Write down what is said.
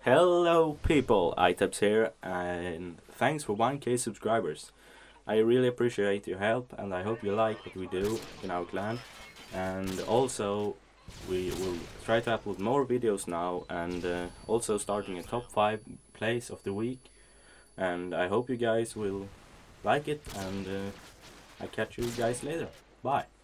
Hello people, iTabz here, and thanks for 1k subscribers. I really appreciate your help and I hope you like what we do in our clan. And also we will try to upload more videos now, and also starting a top 5 plays of the week. And I hope you guys will like it, and I catch you guys later. Bye.